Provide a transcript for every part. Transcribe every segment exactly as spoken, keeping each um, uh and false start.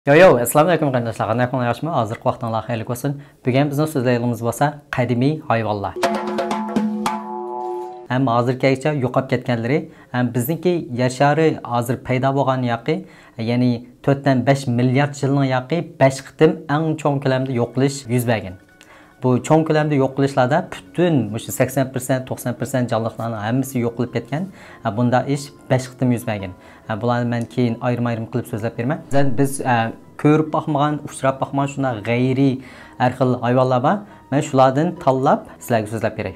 Yo yo, assalomu alaykum qarindoshlar. Qanday kun yaxshimi? Hozirgi vaqtingizlar xayrli bo'lsin. Bugun bizning so'zlayimiz bo'lsa qadimiy hayvonlar. Ham hozirgacha yo'qolib ketganlari, ham bizniki yer shari hozir paydo bo'lgan yoqi, ya'ni to'rt dan besh milliard yilning yoqi besh qitim eng cho'ng ko'lamda yo'qolish yuz bergan. Bu cho'ng ko'lamda yo'qolishlarda butun o'sha sakson foiz to'qson foiz jonliqlarning hammasi yo'qolib ketgan. Bunda ish besh qitim yuz bergan. Bularni men keyin ayrim-ayrim qilib so'zlab berman. Biz ko'rib baxmagan, uchrab baxmagan shunday g'ayriy har xil hayvonlar bor. Men shulardan tanlab sizlarga so'zlab beray.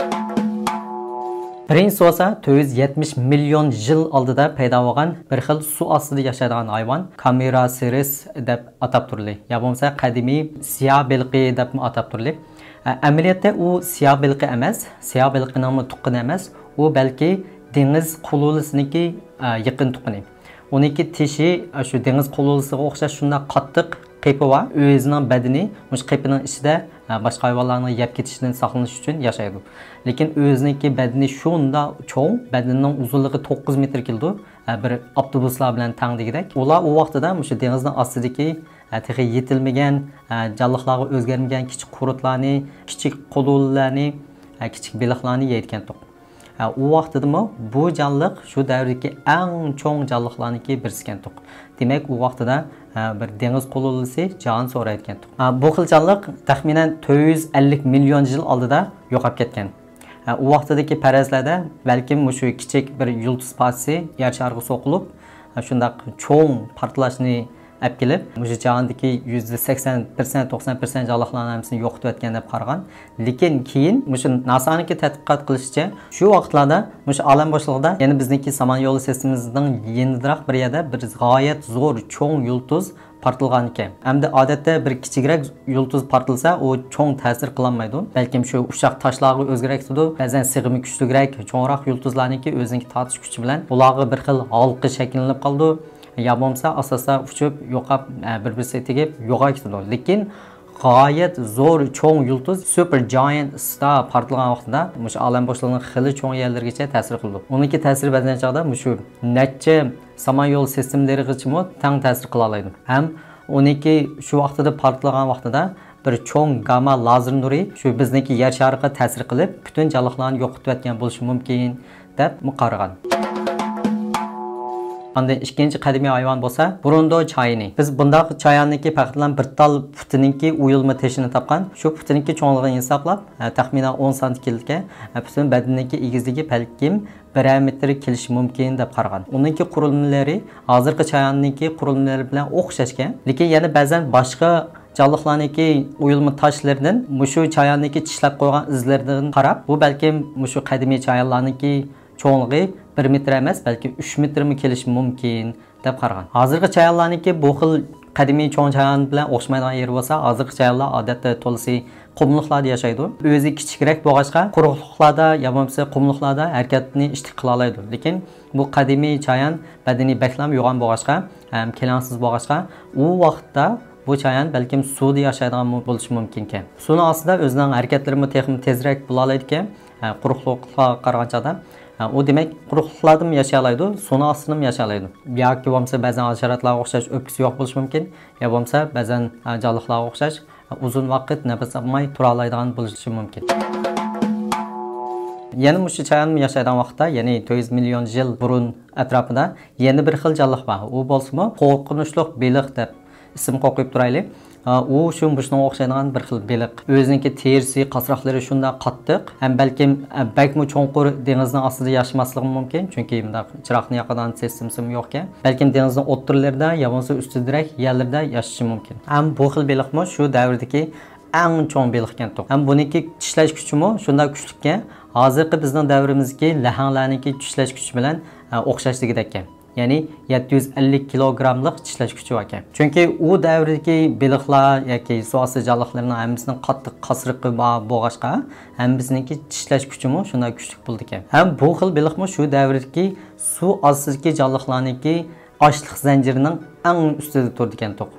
Birinchisi bo'lsa to'rt yuz yetmish million yil oldida paydo bo'lgan bir xil suv ostida yashaydigan hayvon Camarasaurus deb atab turli. Ya bo'lmasa qadimiy siyoh belqi deb atab turli. Amaliyotda u siyoh belqi emas, siyoh belqining tuqqani emas, u balki dengiz qululusiniki yaqin tuqqani. Uniki tishi shu dengiz qululusiga o'xshash shunday qattiq qepi va o'zining badani mush qepining ichida boshqa hayvonlarning yeb ketishidan saqlanish uchun yashaydi. Lekin o'ziniki badani shunda cho'ng, badanining uzunligi to'qqiz metr keldi. Bir avtobuslar bilan tang degidek. Ular u vaqtida mush dengizning ostidagi texi yetilmagan, jonliqlarga o'zgarmagan kichik qurutlarni, kichik qulullarni, kichik baliqlarni yeyotgan to'q. U vaqtida bu jonliq shu davrdagi eng cho'ng jonliqlarniki birisi ekan to'q. Demak, u vaqtida bir dengiz qululusi jon so'rayotgan to'q. Bu xil jonliq taxminan to'rt yuz ellik million yil oldida yo'qolib ketgan. U vaqtdagi farazlarda balkim shu kichik bir yulduz partisi yer shariga so'qilib, shundaq cho'ng portlashni olib kelib, o'sha jahondagi yüzde seksen foiz to'qson foiz jonliqlarning hammasini yo'qotib o'tgan deb qaragan. Lekin keyin o'sha NASA'niki tadqiqot qilishicha, shu vaqtlarda o'sha olam boshlig'ida, ya'ni bizniki Samon yo'li sistemimizning yeniroq bir yerda bir g'oyat zo'r cho'ng yulduz portlagan ekan. Hamda odatda bir kichikroq yulduz portlasa, u cho'ng ta'sir qilolmaydi. Balkim shu ushaq toshlarga o'zgaradi. Ba'zan sig'imi kuchliroq, cho'ngroq yulduzlarniki o'zining tortish kuchi bilan ularga bir xil halqa shakllanib qoldi. Ya bo'lmasa asosda uchib yo'qab bir-birisiga tegib yo'qoldi. Lekin g'oyat zo'r cho'ng yulduz super giant star portlagan vaqtida mush olam boshlig'ining xili cho'ng yerlargacha ta'sir qildi. Uniki ta'siri ba'zan chog'da mushu necha Samon yo'l sistemlarigacha tang ta'sir qila oladi. Ham uniki shu vaqtida portlagan vaqtida bir cho'ng gamma lazer nuri shu bizniki yer shariga ta'sir qilib, butun jonliqlarni yo'qotib o'tgan bo'lishi mumkin deb muqarragan. Anda ikkinchi qadimiy hayvon bo'lsa, Burundo chayini. Biz bundaq chayonniki faqatlan bir tal putiniki uyulma teshini topgan. Shu putiniki cho'ngligini hisoblab, taxminan o'n santimetrga, butun badaniki egizligi balkim bir metr kelishi mumkin deb qaragan. Uningki qurilmalari hozirgi chayonniki qurilmalari bilan o'xshashgan, lekin yana ba'zan boshqa jonliqlarniki uyulma tashlaridan mushu chayonniki tishlab qo'ygan izlaridan qarab, bu balkim mushu qadimiy chayonlarniki cho'ngligi bir metr emas, balki uch metr mi kelishi mumkin deb qaragan. Hozirgi chayonlarniki bu xil qadimiy cho'ng chayon bilan o'xshamaydigan yer bo'lsa, hozirgi chayonlar odatda to'lisi qumliqlarda yashaydi. O'zi kichikroq bo'lg'achqa quruqliqlarda, yo bo'lmasa qumliqlarda harakatni ishtiq qila oladi. Lekin bu qadimiy chayon badani baklam yo'g'on bo'lg'achqa, ham kelansiz bo'lg'achqa, u vaqtda bu chayon balkim suvda yashaydigan bo'lishi mumkin ekan. Suvning ostida o'zining harakatlarini texnik tezroq bo'la oladi ekan, quruqliqqa qaragancha. U demak quruqliqlarda ham yashay oladi, suvning ostida ham yashay oladi. Yoki bo'lmasa ba'zan hasharotlarga o'xshash o'pkisi yo'q bo'lishi mumkin, yo bo'lmasa ba'zan jonliqlarga o'xshash uzun vaqt nafas olmay tura oladigan bo'lishi mumkin. Yana mushu chayon yashaydigan vaqtda, ya'ni to'rt yuz million yil burun atrofida yana bir xil jonliq bor. U bo'lsa-mu qo'rqinchli beliq deb ism qo'yib turaylik. U shu bushunga o'xshaydigan bir xil beliq. O'ziniki terisi, qasroqlari shunday qattiq, ham balkim bakmi cho'nqur dengizning ostida yashamasligi mumkin, chunki bunda chiroqni yoqadan sistemasi yo'q ekan. Balkim dengizning o'ttirlarida, yo bo'lmasa ustidarak yerlarda yashashi mumkin. Ham bu xil beliqmi shu davrdagi eng cho'ng beliq ekan. Ham buniki tishlash kuchimi shunday kuchli ekan, hozirgi bizning davrimizdagi lahanglarniki tishlash kuchi bilan o'xshashligidek ekan. Ya'ni yetti yuz ellik kilogrammlik tishlash kuchi bor ekan. Chunki u davrdagi beliqlar yoki suv osti jonliqlarining hammasining qattiq qasriqi bo'lg'achqa, hammasiniki tishlash kuchimi shunday kuchli bo'ldi ekan. Ham bu xil beliqmi shu davrdagi suv ostidagi jonliqlarniki ochliq zanjirining eng ustida turdi ekan to'q.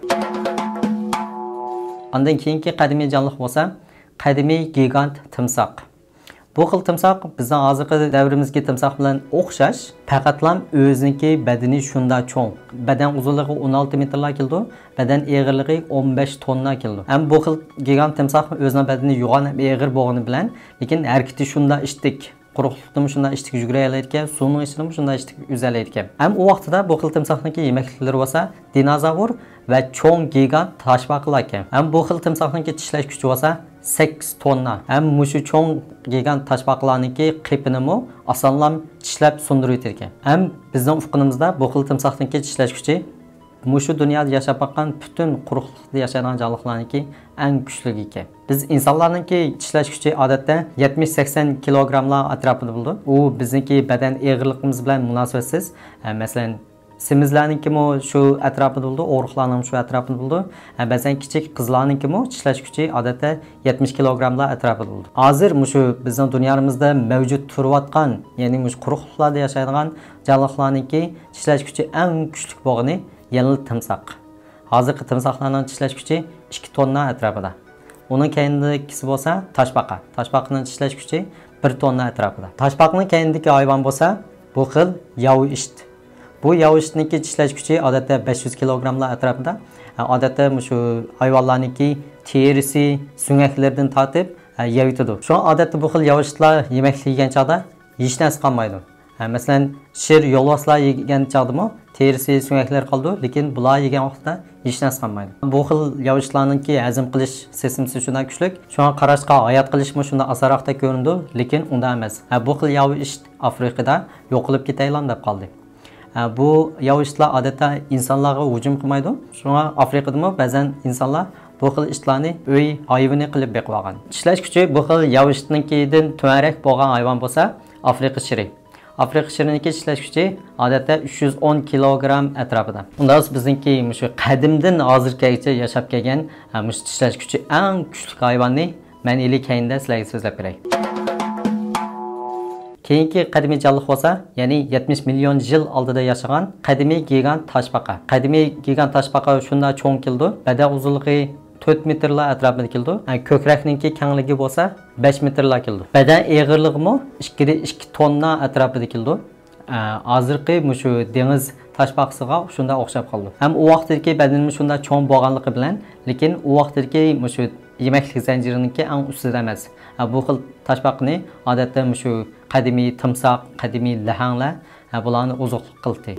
Undan keyingi qadimiy jonliq bo'lsa, qadimiy gigant timsoq. Bu xil timsoh bizning hozirgi davrimizga timsoh bilan o'xshash, faqatlam o'ziniki badani shunda cho'ng. Badan uzunligi o'n olti metrlar keldi, badan eg'irligi o'n besh tonna keldi. Ham bu xil gigant timsoh o'zining badani yo'g'on eg'ir bo'lgani bilan, lekin harakati shunda ishtik. Quruqlikda shunda ishtik yugurayotgan, suvning ichida shunda ishtik uzalayotgan. Ham u vaqtida bu xil timsohniki yemekliklari bo'lsa, dinozavr va cho'ng gigant toshbaqalar ekan. Ham bu xil timsohniki tishlash kuchi bo'lsa sakkiz tonna. Ham mushu cho'ng gigant toshbaqalarniki qipinimi osonlam tishlab sundirib ekan. Ham bizning ufqimizda bu xil timsohniki tishlash kuchi mushu dunyoda yashab baqqan bütün quruqlikda yashagan jonlilarniki eng kuchli ekan. Biz insonlarniki tishlash kuchi odatda yetmish sakson kilogrammlar atrofida bo'ldi. U bizniki badan eg'irligimiz bilan munosabatsiz. Masalan, semizlarnikimi shu atrofida bo'ldi, o'g'riqlarning shu atrofida bo'ldi. Ba'zan kichik qizlarnikimi tishlash kuchi odatda yetmish kilogrammlar atrofida bo'ldi. Hozir mushu bizning dunyomizda mavjud turayotgan, ya'ni mush quruqliklarda yashaydigan jonlilarniki tishlash kuchi eng kuchli bo'lgani yangi timsoh. Hozirgi timsohlarning tishlash kuchi ikki tonna atrofida. Uning keyindagisi bo'lsa toshbaqa. Toshbaqaning tishlash kuchi bir tonna atrofida. Toshbaqaning keyindagi hayvon bo'lsa, bu xil yovisht. Bu yovishtniki tishlash kuchi odatda besh yuz kilogrammlar atrofida. Odatda shu hayvonlarniki terisi, suyaklaridan tortib yeyitadi. Shu odatda bu xil yovishtlar yemak yegan chaqda hech narsa qolmaydi. Masalan, shir yo'lboslar yegan chaqdimi terisi, suyaklar qoldi, lekin bular yegan vaqtda hech narsa qolmaydi. Bu xil yovishlarningki hazm qilish sistemasi shunday kuchli, shunga qarashqa hayot qilishmi shunda osonroqda ko'rindi, lekin unda emas. Bu xil yovish Afrikada yo'qolib ketaylan deb qoldi. Bu yovishlar odatda insonlarga hujum qilmaydi. Shunga Afrikadami ba'zan insonlar bu xil ishlarni uy hayvoni qilib beqib olgan. Tishlash kuchi bu xil yovishninkidan tuarak bo'lgan hayvon bo'lsa, Afrika shiri. Afrika shiriniki tishlash kuchi odatda uch yuz o'n kilogramm atrofida. Unda bizningki shu qadimdan hozirgacha yashab kelgan mush tishlash kuchi eng kuchli hayvonni men ili keyinda sizlarga so'zlab beray. Keyingi qadimiy jonliq bo'lsa, ya'ni yetmish million yil oldida yashagan qadimiy gigant toshbaqa. Qadimiy gigant toshbaqa shunda cho'ng keldi. Badan uzunligi to'rt metrlar atrofida keldi. Ko'krakninki kengligi bo'lsa besh metrlar keldi. Badan eg'irligimi ikki tonna atrofida keldi. Hozirgi mushu dengiz toshbaqasiga shunda o'xshab qoldi. Ham u vaqtdagi badanimiz shunda cho'ng bo'lganligi bilan, lekin u vaqtdagi mushu yemeklik zanjiriniki eng ustida emas. Bu xil toshbaqani odatda mushu qadimiy timsoh, qadimiy lahanglar bularni oziqlik qildi.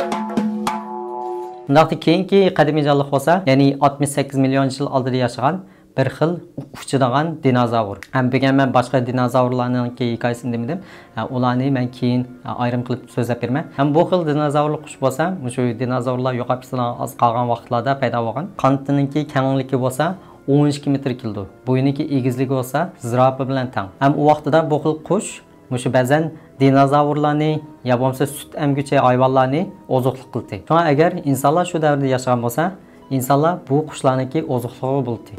Undaqda keyingi qadimiy jonliq bo'lsa, ya'ni oltmish sakkiz million yil oldida yashagan bir xil uchidigan dinozavr. Ham bugun men boshqa dinozavrlarning hikoyasini demadim. Ularni men keyin ayrim qilib so'zlab berman. Ham bu xil dinozavr qush bo'lsa, shu dinozavrlar yo'qolib az qolgan vaqtlarda paydo bo'lgan. Qantininki kengligi bo'lsa o'n ikki metr keldi. Bo'yiniki egizligi bo'lsa zirafa bilan teng. Ham u vaqtida bu xil qush mushu ba'zan dinozavrlarni ya bo'lmasa sut emguchi hayvonlarni oziqlik qildi. Shunga agar insonlar shu davrda yashagan bo'lsa, insonlar bu qushlarniki oziqligi bo'ldi.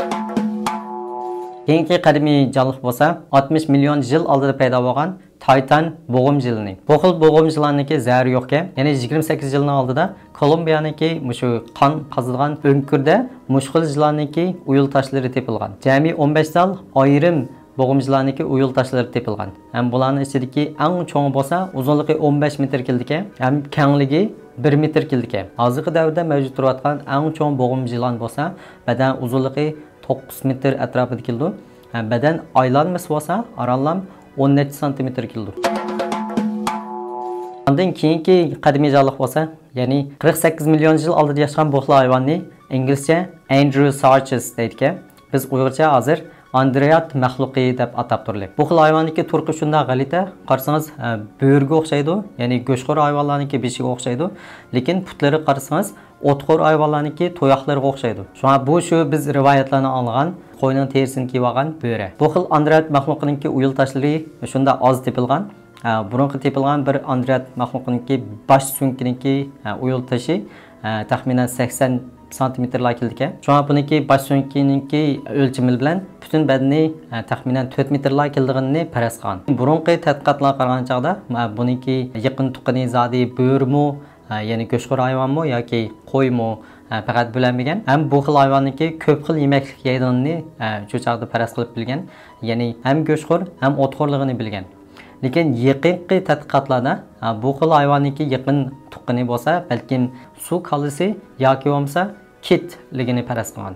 Keyingi qadimiy jonliq bo'lsa, oltmish million yil oldida paydo bo'lgan Titan bo'g'imjilni. Bu xil bo'g'imjillarniki zahri yo'q ekan. Ya'ni yigirma sakkiz yilning oldida Kolumbiyaniki mushu qon qazilgan o'ngkurda mushxil jillarniki uyul tashlari tepilgan. Jami o'n besh dal ayrim bo'g'imjillarniki uyul tashlari tepilgan. Ham bularning ichidagi eng cho'ng bo'lsa, uzunligi o'n besh metr keldi, ham kengligi bir metr keldi. Hozirgi davrda mavjud turayotgan eng cho'ng bo'g'imjillar bo'lsa, badan uzunligi to'qqiz metr atrofida keldi. Badan aylanmasi bo'lsa, orallam o'n necha santimetr keldi. Ondan keyingi qadimiy jonliq bo'lsa, ya'ni qirq sakkiz million yil oldida yashagan bu xil hayvonni inglizcha Andrewsarchus deydi. Biz uyg'urcha hozir Andreyat maxluqi deb atab turlik. Bu xil hayvonniki turqi shunda g'alita, qarasangiz bo'rga o'xshaydi, ya'ni go'shxo'r hayvonlarniki beshiga o'xshaydi, lekin putlari qarasangiz o'txo'r hayvonlarniki to'yoqlarga o'xshaydi. Shunga bu shu biz rivoyatlarni olgan qo'yning terisini kiyib olgan bo'ri. Bu xil Andreyat maxluqininki uyul tashlari shunda oz tepilgan. Burunqi tepilgan bir Andreyat maxluqininki bosh so'nkiniki uyul tashi taxminan sakson santimetrlar keldi. Shunga buniki bosh so'nkiniki o'lchami bilan butun badani taxminan to'rt metrlar keldigini faraz qilgan. Burunqi tadqiqotlar qaragan chaqda buniki yaqin tuqqani zodi bo'rmi, ya'ni go'shxo'r hayvonmi yoki qo'ymi faqat bilmagan. Ham bu xil hayvonniki ko'p xil yemeklik yeydiganini shu chaqda faraz qilib bilgan. Ya'ni ham go'shtxo'r, ham o'txo'rligini bilgan. Lekin yaqinqi tadqiqotlarda bu xil hayvonniki yaqin tuqqani bo'lsa, balkim suv kalisi yoki bo'lmasa kitligini faraz qilgan.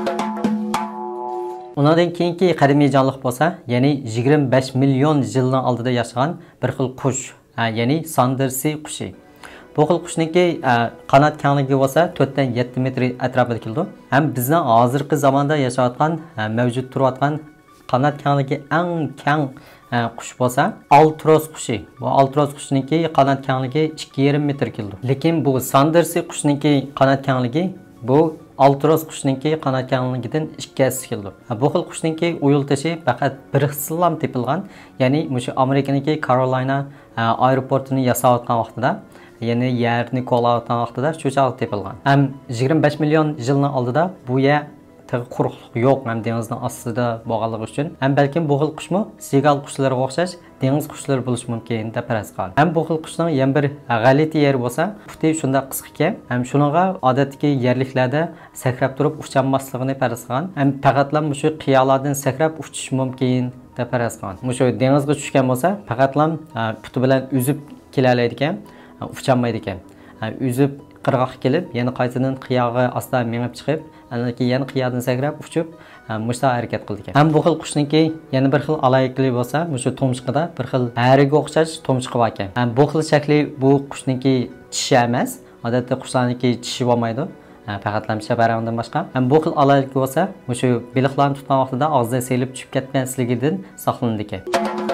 Undan keyingi qadimiy jonliq bo'lsa, ya'ni yigirma besh million yildan oldida yashagan bir xil qush, ya'ni sandirsi qushi. Bu xil qushniki qanot kengligi bo'lsa to'rt dan yetti metr atrofida keldi. Ham bizning hozirgi zamonda yashayotgan, mavjud turayotgan qanot kengligi eng keng qush bo'lsa, altroz qushi. Bu altroz qushniki qanot kengligi ikki yarim metr keldi. Lekin bu sandirsi qushniki qanot kengligi bu altroz qushniki qanot kengligidan ikki esi keldi. Bu xil qushniki uyultishi faqat bir xillam tepilgan, ya'ni mushu Amerikaniki Carolina aeroportini yasayotgan vaqtida, ya'ni yerni qo'llayotgan vaqtida shu chaqda tepilgan. Ham yigirma besh million yilning oldida bu yer quruqlik yo'q, ham dengizning ostida bo'lganligi uchun, ham balkim bu xil qushmi sigal qushlarga o'xshash dengiz qushlari bo'lishi mumkin deb faraz qilgan. Ham bu xil qushning yana bir g'alati yeri bo'lsa, puti shunda qisqa, ham shuninga odatdagi yerliklarda sakrab turib ucholmasligini faraz qilgan. Ham faqatlam shu qiyolardan sakrab uchish mumkin deb faraz qilgan. Shu dengizga tushgan bo'lsa, faqatlam puti bilan uzib kelalaydi ekan, ucholmaydi ekan. Uzib qirg'oqqa kelib, yana qaytadan qiyoga asta mengib chiqib, anaki yana qiyodan sakrab uchib, mushta harakat qildi ekan. Ham bu xil qushniki yana bir xil alayiklik bo'lsa, mushu tomchiqida bir xil hariga o'xshash tomchiqi bor ekan. Ham bu xil shakli bu qushniki tishi emas, odatda qushlarniki tishi bo'lmaydi. Faqatlam shabarandan boshqa. Ham bu xil alayiklik bo'lsa, mushu baliqlarni tutgan vaqtida og'ziga selib tushib ketmasligidan saqlanadi ekan.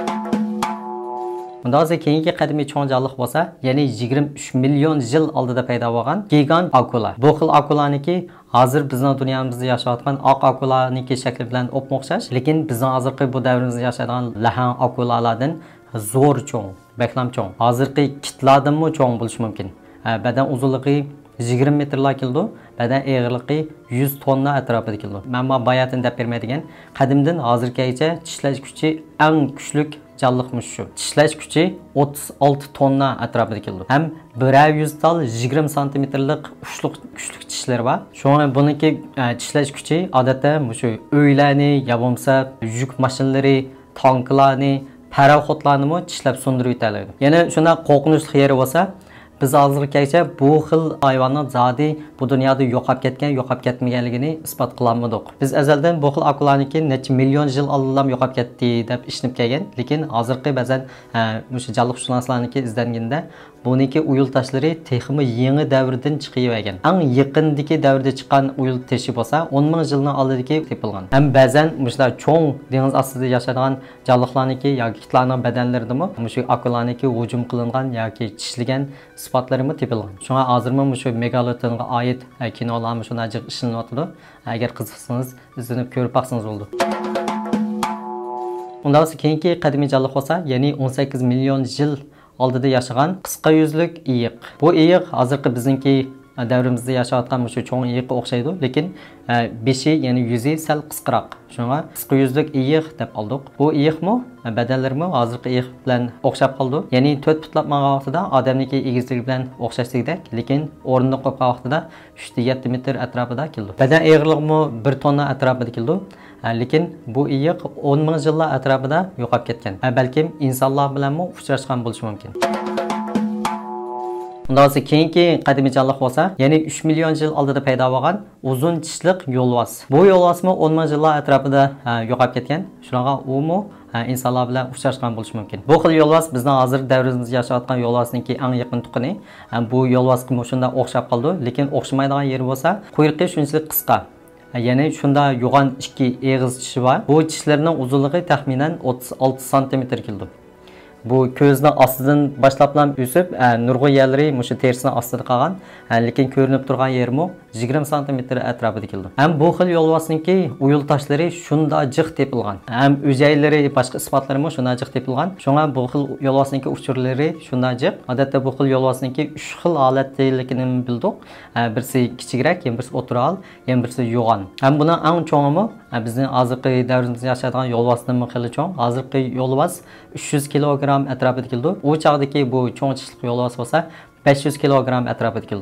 Bundan sonra keyingi qadimiy cho'ng jonliq bo'lsa, ya'ni yigirma uch million yil oldida paydo bo'lgan gigant akula. Bu xil akulaniki hozir bizning dunyomizda yashayotgan oq akulaniki shakli bilan o'xshash, lekin bizning hozirgi bu davrimizda yashaydigan lahan akulalardan zo'r cho'ng, beklam cho'ng. Hozirgi kitlardanmi cho'ng bo'lishi mumkin. Badan uzunligi yigirma metrlar keldi, badan eg'irligi yuz tonna atrofida keldi. Men bu bayatini deb bermaydigan, qadimdan hozirgacha tishlash kuchi eng kuchli canlıqmış şu. Tishlash kuchi o'ttiz olti tonna atrofida keldi. Ham bir yuz tal yigirma santimetrlik ushliq kuchli tishlar bor. Shuni buniki tishlash kuchi odatda shu uylarni, ya bo'lmasa yuk mashinalari, tanklarni, paraxodlarni tishlab sundirib o'tadi. Yana shuna qo'rqinchli yeri bo'lsa, biz hozirgacha bu xil hayvonning zodi bu dunyoda yo'qolib ketgan, yo'qolib ketmaganligini isbot qilolmadik. Biz azaldan bu xil akulaniki necha million yil oldin yo'qolib ketdi deb ishinib kelgan, lekin hozirgi ba'zan o'sha jonliqshunoslarniki izlanganda buniki uyul tashlari texmi yangi davrdan chiqib Eng yaqindagi davrda chiqqan uyul tashi bo'lsa, o'n ming yilning oldidagi tepilgan. Ham ba'zan mushlar cho'ng dengiz ostida yashaydigan jonliqlarniki yoki kitlarning badanlaridami mushu akulaniki hujum qilingan yoki tishlagan sifatlarimi tepilgan. Shunga hozirmi mushu megalotonga oid kinolarmi shuna jiq ishlanayotdi. Agar qiziqsangiz, izlanib ko'rib baqsangiz bo'ldi. Undan so'ng keyingi qadimiy jonliq bo'lsa, ya'ni o'n sakkiz million yil oldida yashagan qisqa yuzlik iyiq. Bu iyiq hozirgi bizningki davrimizda yashayotgan shu cho'ng iyiqqa o'xshaydi, lekin beshi, ya'ni yuzi sal qisqaroq. Shunga qisqa yuzlik iyiq deb oldik. Bu iyiqmi, badanlarimi hozirgi iyiq bilan o'xshab qoldi. Ya'ni to'rt futlab magan vaqtida odamniki egizligi bilan o'xshashligidek, lekin o'rnida qo'ygan vaqtida uch dan yetti metr atrofida keldi. Badan eg'irligimi bir tonna atrofida keldi. Lekin bu iyiq o'n ming yillar atrofida yo'qolib ketgan. Balkim insonlar bilanmi uchrashgan bo'lishi mumkin. Undan so'ng keyingi qadimiy jonliq bo'lsa, ya'ni uch million yil oldida paydo bo'lgan uzun tishliq yo'lbars. Bu yo'lbarsmi o'n ming yillar atrofida yo'qolib ketgan. Shunaqa umu insonlar bilan uchrashgan bo'lishi mumkin. Bu xil yo'lbars bizning hozir davrimizda yashayotgan yo'lbarsningki eng yaqin tuqini. Bu yo'lbarsga shunda o'xshab qoldi, lekin o'xshamaydigan yeri bo'lsa, quyruqi shunchalik qisqa. Ya'ni shunda yo'g'on ikki eg'iz tishi bor. Bu tishlarning uzunligi taxminan o'ttiz olti santimetr keldi. Bu ko'zning ostidan boshlablam o'sib, nurg'un yerlari mushu terisining ostida qolgan, lekin ko'rinib turgan yermi yigirma santimetr atrofida keldi. Ham bu xil yo'lbarsningki uyul tashlari shunda jiq tepilgan. Ham o'jaylari, boshqa isbotlarimi shunda jiq tepilgan. Shunga bu xil yo'lbarsningki uchurlari shunda jiq. Odatda bu xil yo'lbarsningki uch xil holatdaligini bildik. Birisi kichikroq, yana birisi o'tiral, yana birisi yo'g'on. Ham buni eng cho'ngimi bizning hozirgi davrimizda yashaydigan yo'lbarsning xili cho'ng. Hozirgi yo'lbars uch yuz kilogramm atrofida keldi. U chaqdagi bu cho'ng tishli yo'lbars bo'lsa besh yuz kilogramm atrofida keldi.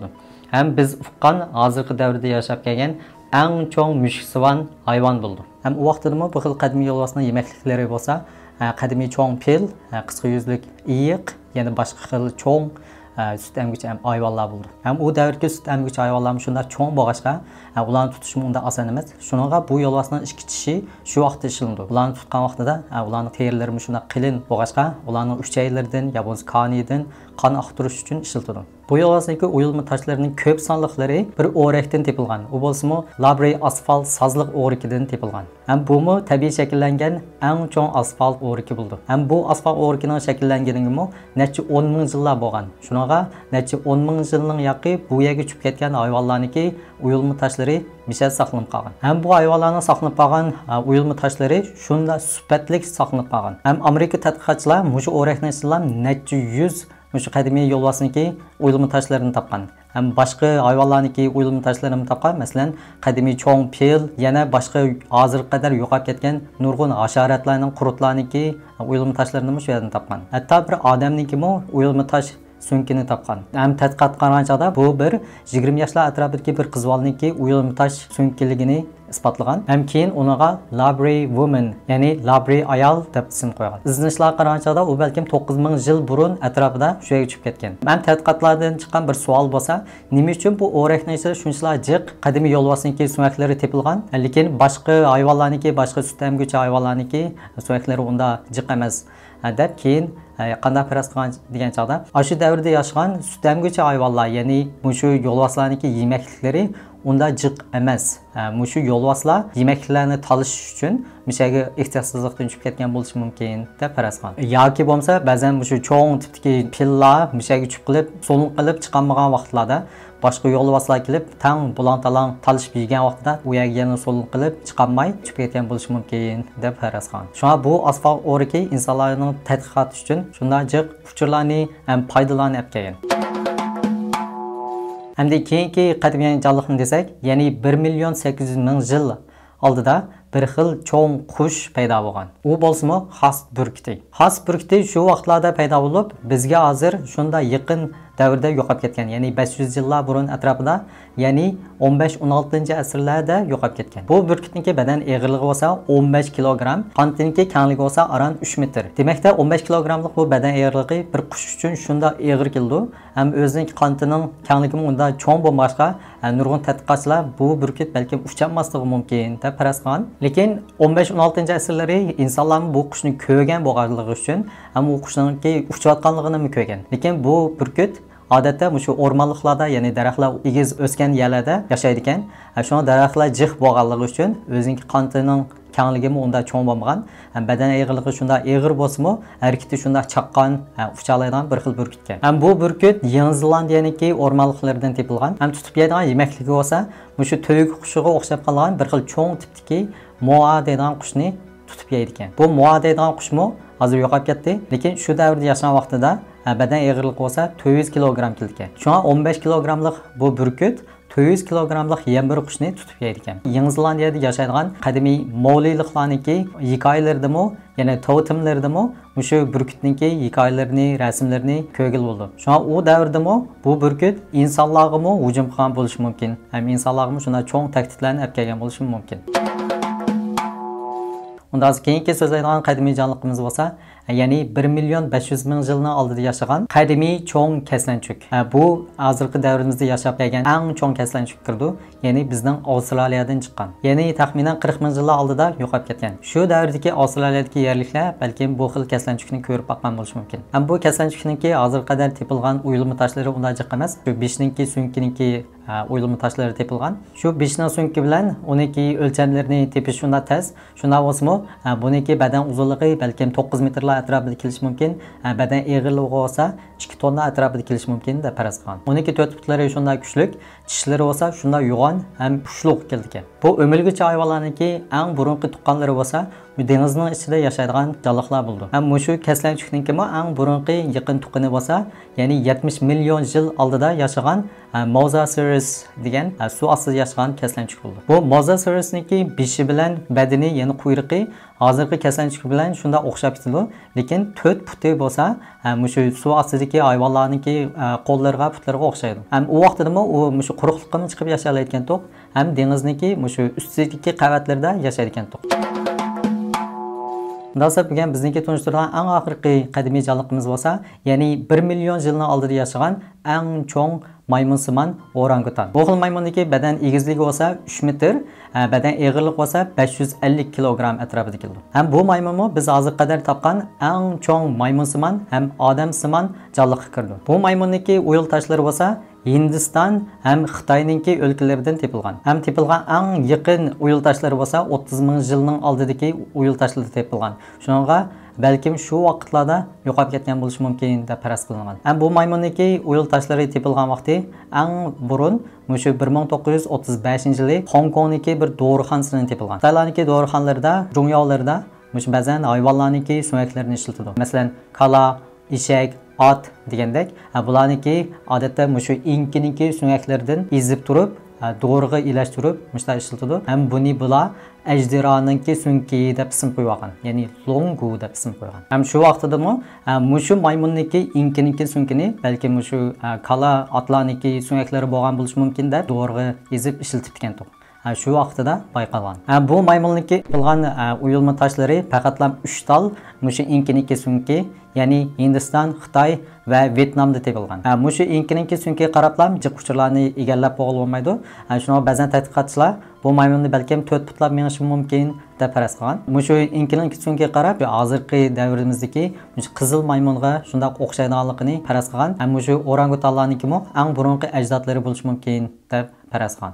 Hem biz uqqan hozirgi davrda yashab kelgan eng cho'ng mushuksevan hayvon bo'ldi. Hem u vaqtdami bu xil qadimiy yo'lboshining yemekliklari bo'lsa, qadimiy cho'ng fil, qisqa yuzlik iyiq, yana boshqa xil cho'ng süt emgüçü hayvanlar buldu. Hem o davrki süt emgüçü hayvanlarım şunda çoğun boğaçqa, ularni tutuşum unda asan emas. Şununla bu yo'lboshining ichki tishi shu vaqtda ishildi. Ularni tutgan vaqtida ularning terilarimi shunda qilin boğaçqa, ularning uchaylardan, ya bo'lmasa qonidan qon oqtirish uchun ishlatildi. Bu yo'lboshdagi uyulma tashlarining ko'p sonliqlari bir o'rakdan tepilgan. U bo'lsa-mu labray asfalt sazliq o'rikidan tepilgan. Ham bu-mu tabiiy shakllangan eng cho'ng asfalt o'riki bo'ldi. Ham bu asfalt o'rikining shakllanganiga necha o'n ming yillar bo'lgan. Shunga necha o'n ming yilning yaqi bu yerga tushib ketgan hayvonlarniki uyulma tashlari misal saqlanib qolgan. Ham bu hayvonlarning saqlanib qolgan uyulma tashlari shunda sifatli saqlanib qolgan. Ham Amerika tadqiqotchilar mushu o'rakni ishlab necha yuz Şu qadimiy yo'lboshniki uyulma tashlarini topgan. Ham boshqa hayvonlarniki uyulma tashlarini topgan. Masalan, qadimiy cho'ng fil, yana boshqa hozirga qadar yo'qolib ketgan nurg'un hasharotlarning qurutlarniki uyulma tashlarini shu yerdan topgan. Hatto bir odamniki mo uyulma tash so'nkini topgan. Ham tadqiqot qilgan chog'da bu bir yigirma yoshlar atrofidagi bir qizvolniki uyulma tash so'nkiligini isbotlagan. Hem keyin unaga Labray woman, ya'ni Labray ayol deb ism qo'ygan. Izlanishlar qilgan chog'da u balkim to'qqiz ming yil burun atrofida shu yerga tushib ketgan. Men tadqiqotlardan chiqqan bir savol bo'lsa, nima uchun bu o'rakning ichida shunchalar jiq qadimiy yo'lboshniki suyaklari tepilgan, lekin boshqa hayvonlarniki, boshqa sut emguvchi hayvonlarniki suyaklari unda jiq emas deb keyin qanday faraz qilgan degan chog'da shu davrda yashagan sut emguvchi hayvonlar, ya'ni mushu yo'lboshniki yemekliklari unda jiq emas. Mushu yo'lboslar yemeklarni talish uchun mishaga ehtiyotsizlikdan tushib ketgan bo'lishi mumkin deb faraz qilgan. Yoki bo'lmasa ba'zan mushu cho'ng tipdagi fillar mishaga tushib qilib, so'lin qilib chiqolmagan vaqtlarda boshqa yo'lboslar kelib, tang bulan-talang talishib yegan vaqtida u yerga yana so'lin qilib chiqolmay tushib ketgan bo'lishi mumkin deb faraz qilgan. Shunga bu asfalt o'riki insonlarning tadqiqoti uchun shunday jiq uchurlarni ham foydalanib olib kelgan. Hamda keyingi qadimiy jonliqni desak, ya'ni bir million sakkiz yuz ming yil oldida bir xil cho'ng qush paydo bo'lgan. U bo'lsa-mu xas burkiti. Xas burkiti shu vaqtlarda paydo bo'lib, bizga hozir shunda yaqin davrda yo'qolib ketgan. Ya'ni besh yuz yillar burun atrofida, ya'ni o'n besh o'n oltinchi asrlarda yo'qolib ketgan. Bu burkitniki badan eg'irligi bo'lsa o'n besh kilogramm, qontiniki kengligi bo'lsa aran uch metr. Demakda o'n besh kilogramlik bu badan eg'irligi bir qush uchun shunda eg'ir keldi. Ham o'zining qontining kengligi unda cho'ng bo'lmashqa, nurg'un tadqiqotchilar bu burkit balki ucholmasligi mumkin deb faraz qilgan. Lekin o'n besh o'n oltinchi asrlari insonlar bu qushni ko'rgan bo'lganligi uchun ham u qushninki uchayotganligini ko'rgan. Lekin bu burkit odatda shu o'rmonliklarda, ya'ni daraxtlar egiz o'sgan yerlarda yashaydi ekan. Shuna daraxtlar jiq bo'lganligi uchun o'zining qontining kengligi unda cho'ng bo'lmagan, badan eg'irligi shunda eg'ir bo'lsa-mu, harakati shunda chaqqan, uchalaydigan bir xil burkit ekan. Ham bu burkit Yangi Zelandiyaniki o'rmonliklardan tepilgan. Ham tutib yeydigan yemekligi bo'lsa, shu to'yuk qushiga o'xshab qolgan bir xil cho'ng tipdagi moa degan qushni tutib yeydi ekan. Bu moa degan qushmi hozir yo'qolib ketdi, lekin shu davrda yashagan vaqtida badan eg'irligi bo'lsa to'rt yuz kilogramm keldi ekan. Shunga o'n besh kilogramlik bu burkut to'rt yuz kilogrammlik yem bir qushni tutib yeydi ekan. Yangi Zelandiyada yashaydigan qadimiy Moliliklarniki hikoyalaridami, yana totemlaridami shu burkutniki hikoyalarini, rasmlarini ko'rgil bo'ldi. Shunga u davrdami bu burkut insonlarga hujum qilgan bo'lishi mumkin. Ham insonlarga shunday cho'ng tahdidlarni olib kelgan bo'lishi mumkin. Undan keyingi so'zlaydigan qadimiy jonliqimiz bo'lsa, ya'ni bir million besh yuz ming yilning oldida yashagan qadimiy cho'ng kaslanchuk. Bu hozirgi davrimizda yashab kelgan eng cho'ng kaslanchukdir. Ya'ni bizning Avstraliyadan chiqqan. Ya'ni taxminan qirq ming yillar oldida yo'qolib ketgan. Shu davrdagi Avstraliyadagi yerliklar balkim bu xil kaslanchukni ko'rib boqqan bo'lishi mumkin. Ham bu kaslanchukniki hozirga qadar tepilgan uyulma tashlari unda jiq emas. Shu beshinki so'nkiniki uyulma tashlari tepilgan. Shu beshning so'nki bilan o'niki o'lchamlarini tepish shunda tez. Shunda bo'lsa-mu, buniki badan uzunligi balkim to'qqiz metrlar atrofida kelishi mumkin. Badan eg'irligi bo'lsa ikki tonna atrofida kelishi mumkin deb faraz qilgan. o'niki to'rt butlari shunda kuchli, tishlari bo'lsa shunda yo'g'on ham kuchli keldi ekan. Bu o'milguchi hayvonlarniki eng burunqi tuqqanlari bo'lsa, dengizning ichida yashaydigan jonliqlar bo'ldi. Ham shu kaslanchukninkimi eng burunqi yaqin tuqini bo'lsa, ya'ni yetmish million yil oldida yashagan Mosasaurus degan suv ostida yashagan kaslanchuk bo'ldi. Bu Mosasaurusniki beshi bilan badani, ya'ni quyruqi hozirgi kaslanchuk bilan shunda o'xshab ketadi, lekin to'rt puti bo'lsa, shu suv ostidagi hayvonlarniki qo'llariga, putlariga o'xshaydi. Ham u vaqtida u shu quruqlikdan chiqib yashayotgan to'q, ham dengizniki shu ustidagi qavatlarda yashayotgan to'q. Nasab degan bizniki tunishtirgan eng oxirgi qadimiy jonliqimiz bo'lsa, ya'ni bir million yilning oldida yashagan eng cho'ng maymunsimon orangutan. Bu xil maymunniki badan egizligi bo'lsa uch metr, badan eg'irligi bo'lsa besh yuz ellik kilogramm atrofida keladi. Ham bu maymunmi biz hozir qadar topgan eng cho'ng maymunsimon ham odamsimon jonliqqa kirdi. Bu maymunniki o'yil tashlari bo'lsa Hindiston ham Xitoyninki o'lkalaridan tepilgan. Ham tepilgan eng yaqin o'yil tashlari bo'lsa o'ttiz ming yilning oldidagi o'yil tashlari tepilgan. Shunga balkim shu vaqtlarda yo'qolib ketgan bo'lishi mumkin deb faraz qilingan. Ham bu maymunniki o'yil tashlari tepilgan vaqti eng burun shu bir ming to'qqiz yuz o'ttiz beshinchi yili Hong Kongniki bir dorixonasidan tepilgan. Xitoylarniki dorixonalarida, jungyolarda shu ba'zan hayvonlarniki suyaklarini ishlatadi. Masalan, kala, eshak, at degandek, bularniki odatda shu inkiniki suyaklaridan ezib turib, doriga ilashtirib, mushta ishlatadi. Ham buni bular ajdironinki sunki deb ism qo'ygan, ya'ni longu deb ism qo'ygan. Ham shu vaqtidami shu maymunniki inkiniki sunkini balki shu kala atlarniki suyaklari bo'lgan bo'lishi mumkin deb doriga ezib ishlatib ketgan. Shu vaqtida bayqalgan. Bu maymunniki qilgan uyulma tashlari faqatlam uch tal shu inkiniki sunki, ya'ni Hindiston, Xitoy va Vyetnamda tepilgan. Shu inkiniki sunki qarablam jiq uchurlarni egallab bo'lmaydi. Shuni ba'zan tadqiqotchilar bu maymunni balkim to'rt putlab menishi mumkin deb faraz qilgan. Shu inkiniki sunki qarab hozirgi davrimizdagi qizil maymunga shunday o'xshaydiganligini faraz qilgan. Shu orangutanlarniki eng burunqi ajdodlari bo'lishi mumkin deb faraz qilgan.